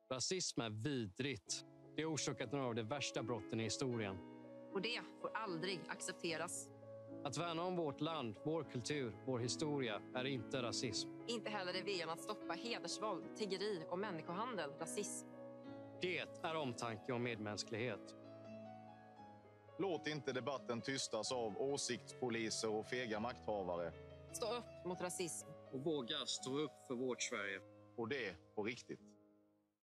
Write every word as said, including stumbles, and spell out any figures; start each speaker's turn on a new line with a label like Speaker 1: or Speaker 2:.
Speaker 1: Rasism är vidrigt. Det har orsakat några av de värsta brotten i historien.
Speaker 2: Och det får aldrig accepteras.
Speaker 1: Att värna om vårt land, vår kultur, vår historia är inte rasism.
Speaker 2: Inte heller är viljan att stoppa hedersvåld, tiggeri och människohandel rasism.
Speaker 1: Det är omtanke och medmänsklighet.
Speaker 3: Låt inte debatten tystas av åsiktspoliser och fega makthavare.
Speaker 2: Stå upp mot rasism.
Speaker 1: Och våga stå upp för vårt Sverige.
Speaker 3: Och det på riktigt.